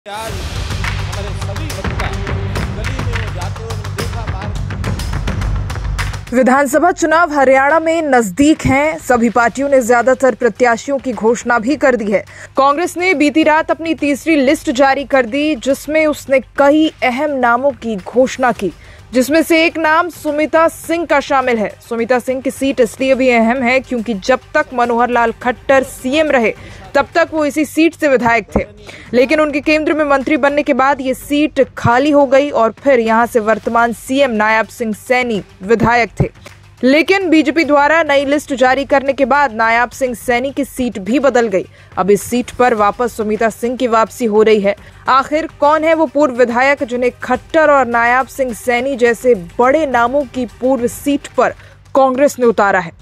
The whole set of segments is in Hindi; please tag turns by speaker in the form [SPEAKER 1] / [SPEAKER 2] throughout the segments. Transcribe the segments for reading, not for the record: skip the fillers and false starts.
[SPEAKER 1] आज हमारे सभी बच्चा गली में जाते हुए देखा बाहर।
[SPEAKER 2] विधानसभा चुनाव हरियाणा में नजदीक हैं। सभी पार्टियों ने ज्यादातर प्रत्याशियों की घोषणा भी कर दी है। कांग्रेस ने बीती रात अपनी तीसरी लिस्ट जारी कर दी, जिसमें उसने कई अहम नामों की घोषणा की, जिसमें से एक नाम सुमिता सिंह का शामिल है। सुमिता सिंह की सीट इसलिए भी अहम है क्योंकि जब तक मनोहर लाल खट्टर सीएम रहे तब तक वो इसी सीट से विधायक थे, लेकिन उनके केंद्र में मंत्री बनने के बाद ये सीट खाली हो गई और फिर यहां से वर्तमान सीएम नायब सिंह सैनी विधायक थे। लेकिन बीजेपी द्वारा नई लिस्ट जारी करने के बाद नायब सिंह सैनी की सीट भी बदल गई। अब इस सीट पर वापस सुमिता सिंह की वापसी हो रही है। आखिर कौन है वो पूर्व विधायक जिन्हें खट्टर और नायब सिंह सैनी जैसे बड़े नामों की पूर्व सीट पर कांग्रेस ने उतारा है?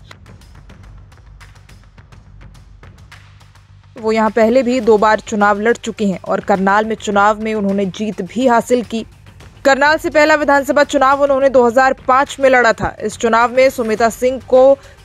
[SPEAKER 2] वो यहाँ पहले भी 2 बार चुनाव लड़ चुकी हैं और करनाल में चुनाव में उन्होंने जीत भी हासिल की। करनाल से पहला विधानसभा चुनाव उन्होंने 2005 में लड़ा था। इस चुनाव में सुमिता सिंह को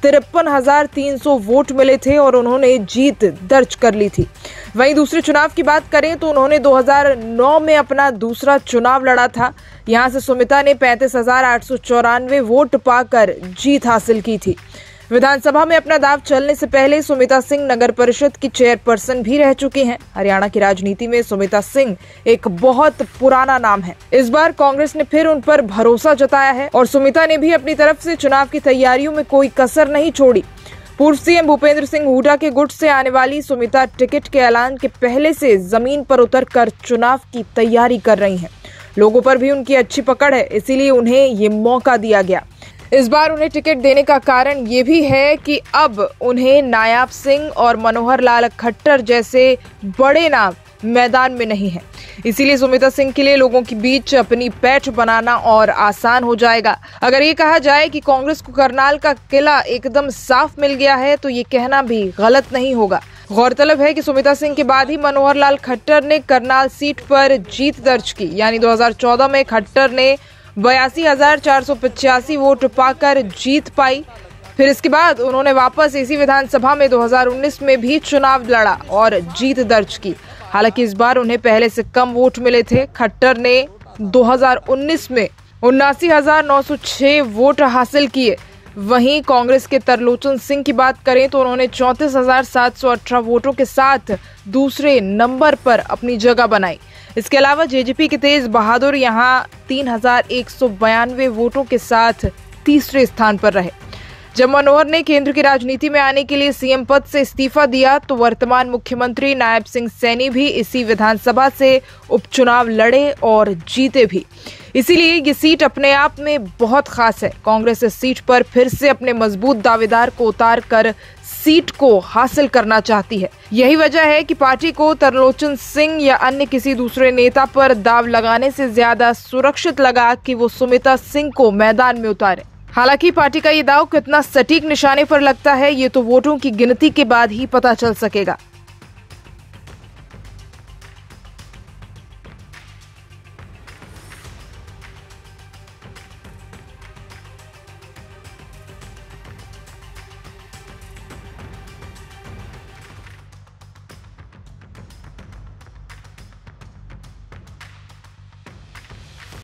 [SPEAKER 2] 53,300 वोट मिले थे और उन्होंने जीत दर्ज कर ली थी। वहीं दूसरे चुनाव की बात करें तो उन्होंने 2009 में अपना दूसरा चुनाव लड़ा था। यहां से सुमिता ने 35,894 वोट पाकर जीत हासिल की थी। विधानसभा में अपना दाव चलने से पहले सुमिता सिंह नगर परिषद की चेयरपर्सन भी रह चुकी हैं। हरियाणा की राजनीति में सुमिता सिंह एक बहुत पुराना नाम है। इस बार कांग्रेस ने फिर उन पर भरोसा जताया है और सुमिता ने भी अपनी तरफ से चुनाव की तैयारियों में कोई कसर नहीं छोड़ी। पूर्व सीएम भूपेंद्र सिंह हुड्डा के गुट से आने वाली सुमिता टिकट के ऐलान के पहले से जमीन पर उतरकर चुनाव की तैयारी कर रही हैं। लोगों पर भी उनकी अच्छी पकड़ है, इसीलिए उन्हें ये मौका दिया गया। इस बार उन्हें टिकट देने का कारण ये भी है कि अब उन्हें नायब सिंह और मनोहर लाल खट्टर जैसे बड़े नाम मैदान में नहीं है। इसीलिए सुमिता सिंह के लिए लोगों के बीच अपनी पैठ बनाना और आसान हो जाएगा। अगर ये कहा जाए कि कांग्रेस को करनाल का किला एकदम साफ मिल गया है तो ये कहना भी गलत नहीं होगा। गौरतलब है कि सुमिता सिंह के बाद ही मनोहर लाल खट्टर ने करनाल सीट पर जीत दर्ज की, यानी 2014 में खट्टर ने 82,485 वोट पाकर जीत पाई। फिर इसके बाद उन्होंने वापस इसी विधानसभा में 2019 में भी चुनाव लड़ा और जीत दर्ज की। हालांकि इस बार उन्हें पहले से कम वोट मिले थे। खट्टर ने 2019 में 79,906 वोट हासिल किए। वहीं कांग्रेस के तरलोचन सिंह की बात करें तो उन्होंने 34,718 वोटों के साथ दूसरे नंबर पर अपनी जगह बनाई। इसके अलावा जेजेपी के तेज बहादुर यहां 3,192 वोटों के साथ तीसरे स्थान पर रहे। जब मनोहर ने केंद्र की राजनीति में आने के लिए सीएम पद से इस्तीफा दिया तो वर्तमान मुख्यमंत्री नायब सिंह सैनी भी इसी विधानसभा से उपचुनाव लड़े और जीते भी। इसीलिए ये सीट अपने आप में बहुत खास है। कांग्रेस इस सीट पर फिर से अपने मजबूत दावेदार को उतार कर सीट को हासिल करना चाहती है। यही वजह है कि पार्टी को तरलोचन सिंह या अन्य किसी दूसरे नेता पर दाव लगाने से ज्यादा सुरक्षित लगा कि वो सुमिता सिंह को मैदान में उतारे। हालांकि पार्टी का ये दाव कितना सटीक निशाने पर लगता है, ये तो वोटों की गिनती के बाद ही पता चल सकेगा।